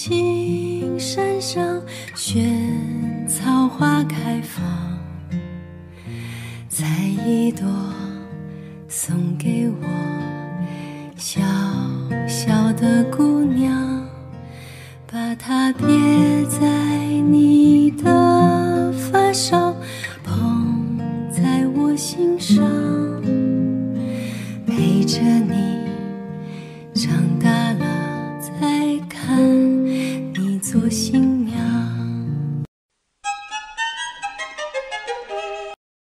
青山上，萱草花开放，采一朵送给我小小的姑娘，把它别在